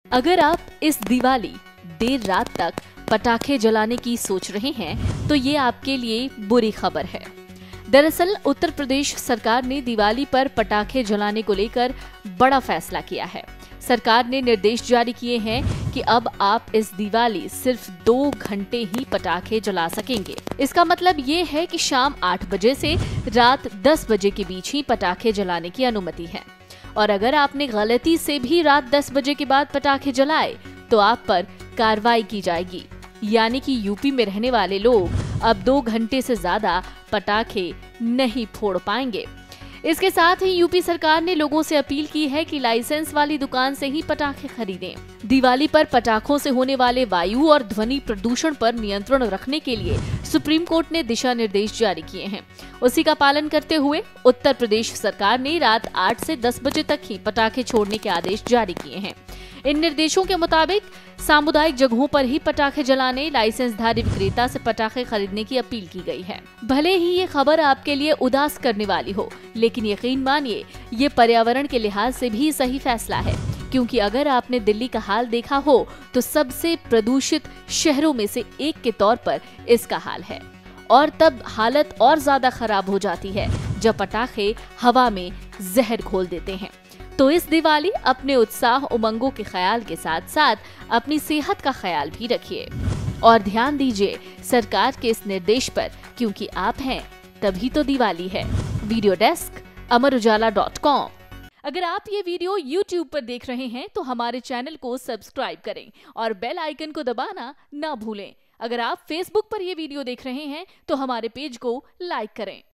अगर आप इस दिवाली देर रात तक पटाखे जलाने की सोच रहे हैं तो ये आपके लिए बुरी खबर है। दरअसल उत्तर प्रदेश सरकार ने दिवाली पर पटाखे जलाने को लेकर बड़ा फैसला किया है। सरकार ने निर्देश जारी किए हैं कि अब आप इस दिवाली सिर्फ 2 घंटे ही पटाखे जला सकेंगे। इसका मतलब ये है कि शाम 8 बजे से रात 10 बजे के बीच ही पटाखे जलाने की अनुमति है। और अगर आपने गलती से भी रात 10 बजे के बाद पटाखे जलाए तो आप पर कार्रवाई की जाएगी। यानी कि यूपी में रहने वाले लोग अब 2 घंटे से ज्यादा पटाखे नहीं फोड़ पाएंगे। इसके साथ ही यूपी सरकार ने लोगों से अपील की है कि लाइसेंस वाली दुकान से ही पटाखे खरीदें। दिवाली पर पटाखों से होने वाले वायु और ध्वनि प्रदूषण पर नियंत्रण रखने के लिए सुप्रीम कोर्ट ने दिशा निर्देश जारी किए हैं। उसी का पालन करते हुए उत्तर प्रदेश सरकार ने रात 8 से 10 बजे तक ही पटाखे छोड़ने के आदेश जारी किए हैं। इन निर्देशों के मुताबिक सामुदायिक जगहों पर ही पटाखे जलाने, लाइसेंसधारी विक्रेता से पटाखे खरीदने की अपील की गई है। भले ही ये खबर आपके लिए उदास करने वाली हो, लेकिन यकीन मानिए ये पर्यावरण के लिहाज से भी सही फैसला है, क्योंकि अगर आपने दिल्ली का हाल देखा हो तो सबसे प्रदूषित शहरों में से एक के तौर पर इसका हाल है। और तब हालत और ज्यादा खराब हो जाती है जब पटाखे हवा में जहर घोल देते हैं। तो इस दिवाली अपने उत्साह उमंगों के ख्याल के साथ साथ अपनी सेहत का ख्याल भी रखिए और ध्यान दीजिए सरकार के इस निर्देश पर, क्योंकि आप हैं तभी तो दिवाली है। Video desk amarujala.com। अगर आप ये वीडियो YouTube पर देख रहे हैं तो हमारे चैनल को सब्सक्राइब करें और बेल आइकन को दबाना ना भूलें। अगर आप Facebook पर ये वीडियो देख रहे हैं तो हमारे पेज को लाइक करें।